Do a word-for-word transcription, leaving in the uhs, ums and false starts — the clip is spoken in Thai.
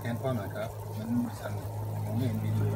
แทนพ่อหน่อยครับมันสั่นมองไม่เห็นวิดีโอ